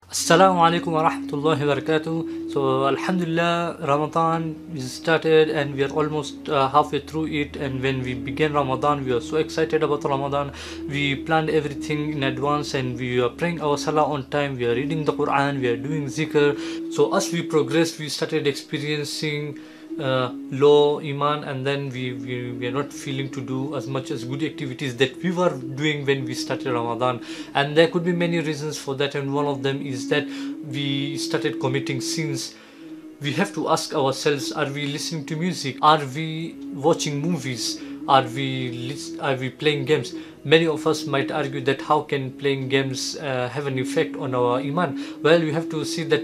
Assalamu alaikum wa rahmatullahi wa barakatuh. So, Alhamdulillah, Ramadan is started and we are almost halfway through it. And when we began Ramadan, we are so excited about Ramadan. We planned everything in advance and we are praying our Salah on time. We are reading the Quran, we are doing zikr. So, as we progressed, we started experiencing low iman, and then we are not feeling to do as much as good activities that we were doing when we started Ramadan. And there could be many reasons for that, and one of them is that we started committing sins. We have to ask ourselves, are we listening to music, are we watching movies, are we playing games? Many of us might argue that how can playing games have an effect on our iman? Well, you have to see that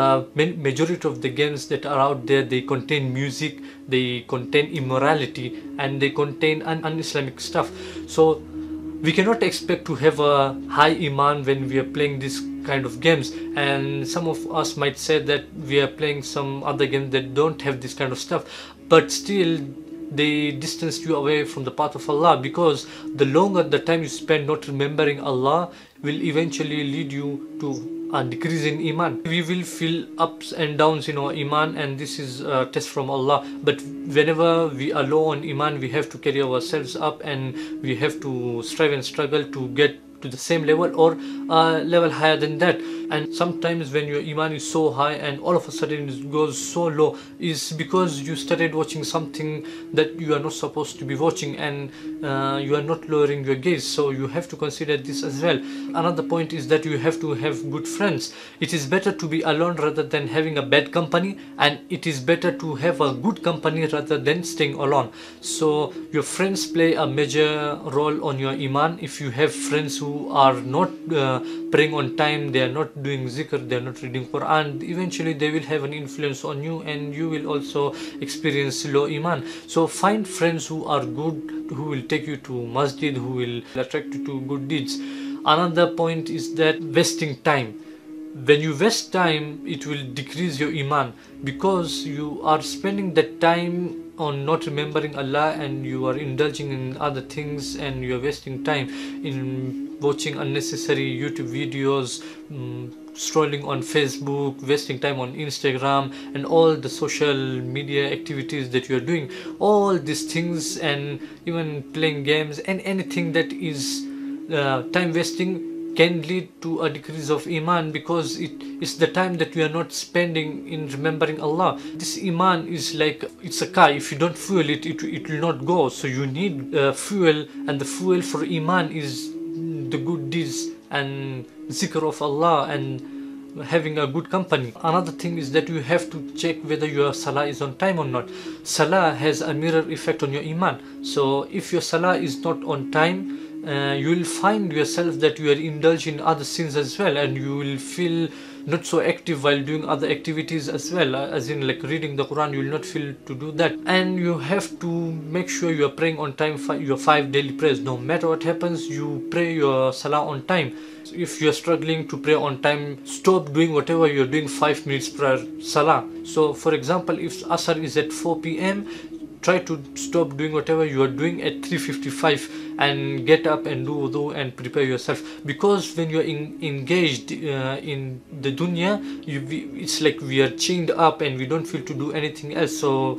majority of the games that are out there, they contain music, they contain immorality, and they contain un-Islamic stuff. So we cannot expect to have a high iman when we are playing this kind of games. And some of us might say that we are playing some other games that don't have this kind of stuff, but still they distance you away from the path of Allah, because the longer the time you spend not remembering Allah will eventually lead you to a decrease in iman. We will feel ups and downs in our iman, and this is a test from Allah. But whenever we are low on iman, we have to carry ourselves up, and we have to strive and struggle to get to the same level or a level higher than that. And sometimes when your iman is so high and all of a sudden it goes so low, is because you started watching something that you are not supposed to be watching, and you are not lowering your gaze. So you have to consider this as well. Another point is that you have to have good friends. It is better to be alone rather than having a bad company, and it is better to have a good company rather than staying alone. So your friends play a major role on your iman. If you have friends who are not praying on time, they are not doing zikr, they are not reading Quran, eventually they will have an influence on you, and you will also experience low iman. So find friends who are good, who will take you to masjid, who will attract you to good deeds. Another point is that wasting time. When you waste time, it will decrease your iman, because you are spending that time on not remembering Allah, and you are indulging in other things, and you are wasting time in watching unnecessary YouTube videos, scrolling on Facebook, wasting time on Instagram, and all the social media activities that you are doing. All these things, and even playing games and anything that is time wasting, can lead to a decrease of iman, because it is the time that we are not spending in remembering Allah. This iman is like, it's a car. If you don't fuel it, it will not go. So you need fuel, and the fuel for iman is the good deeds and zikr of Allah and having a good company. Another thing is that you have to check whether your salah is on time or not. Salah has a mirror effect on your iman. So if your salah is not on time, you will find yourself that you are indulged in other sins as well, and you will feel not so active while doing other activities as well, as in like reading the Quran. You will not feel to do that. And you have to make sure you are praying on time for your 5 daily prayers. No matter what happens, you pray your salah on time. So if you are struggling to pray on time, stop doing whatever you are doing 5 minutes prior salah. So for example, if Asr is at 4 p.m, try to stop doing whatever you are doing at 3:55 and get up and do wudu and prepare yourself. Because when you are engaged in the dunya, it's like we are chained up and we don't feel to do anything else. So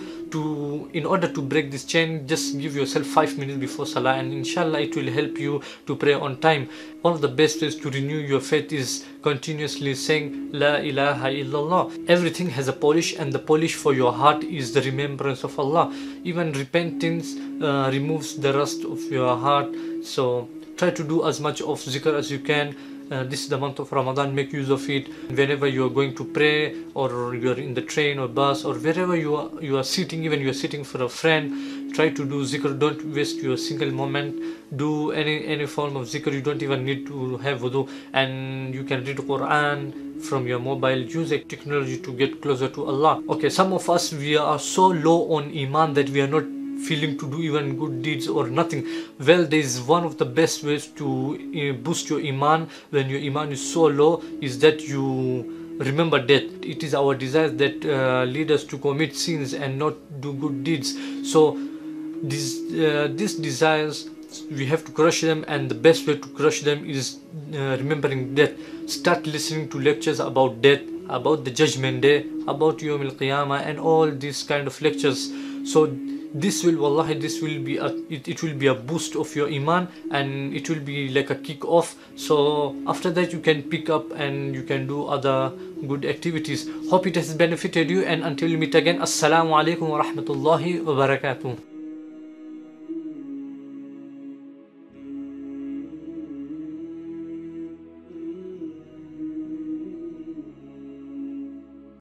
in order to break this chain, just give yourself 5 minutes before salah, and inshallah it will help you to pray on time. One of the best ways to renew your faith is continuously saying La ilaha illallah. Everything has a polish, and the polish for your heart is the remembrance of Allah. Even repentance removes the rust of your heart. So try to do as much of zikr as you can. This is the month of Ramadan. Make use of it. Whenever you are going to pray, or you are in the train or bus, or wherever you are sitting, even you are sitting for a friend, try to do zikr. Don't waste your single moment. Do any form of zikr. You don't even need to have wudu, and you can read Quran from your mobile. Use technology to get closer to Allah. Okay, some of us, we are so low on iman that we are not feeling to do even good deeds or nothing. Well, there is one of the best ways to boost your iman when your iman is so low, is that you remember death. It is our desires that lead us to commit sins and not do good deeds. So these desires, we have to crush them, and the best way to crush them is remembering death. start listening to lectures about death, about the judgment day, about Yawm al-Qiyamah, and all these kind of lectures. So this will, wallahi, this will be it will be a boost of your iman, and it will be like a kick off. So after that you can pick up and you can do other good activities. Hope it has benefited you, and until we meet again, assalamu alaikum wa rahmatullahi wa barakatuh.